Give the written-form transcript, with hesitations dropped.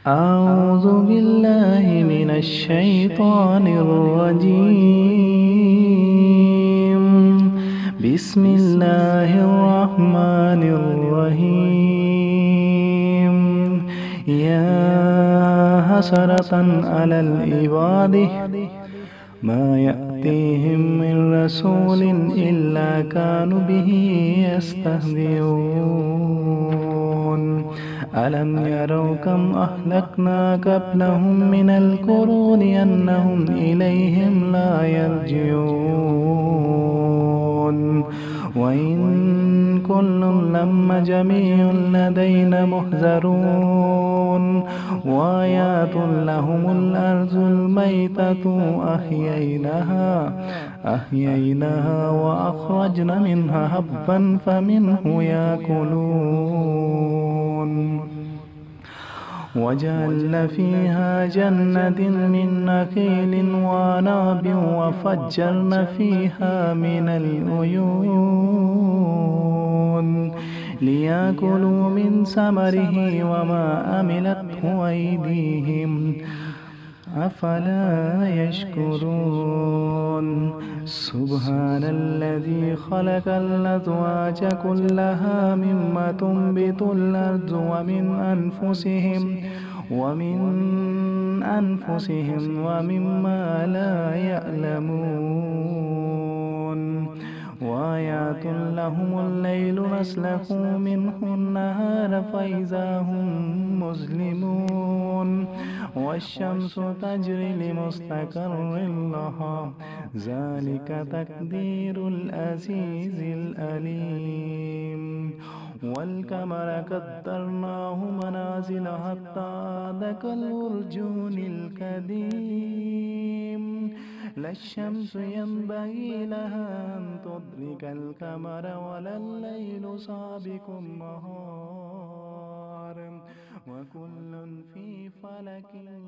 أعوذ بالله من الشيطان الرجيم. بسم الله الرحمن الرحيم. يا حسرة على العباد ما يأتيهم من رسول إلا كانوا به يستهزئون. ألم يروا كم أهلكنا قبلهم من القرون أنهم إليهم لا يرجعون. وإن كل لما جميع لدينا محذرون. وآيات لهم الأرض الميتة أحييناها وأخرجنا منها حبا فمنه يأكلون. وجعلنا فيها جنة من نخيل وعنب وفجرنا فيها من العيون ليأكلوا من ثمره وما عملته أيديهم أفلا يشكرون. سبحان الذي خلق الأزواج كلها مما تنبت الأرض ومن أنفسهم ومما لا يعلمون. وآيات لهم الليل نسلخ منه النهار فإذا هم مظلمون. والشمس تجري لمستقر لها ذلك تقدير العزيز العليم. والقمر قدرناه منازل حتى عاد كالعرجون القديم. لا الشمس ينبغي لها أن تدرك القمر ولا الليل سابق النهار وكل في فلك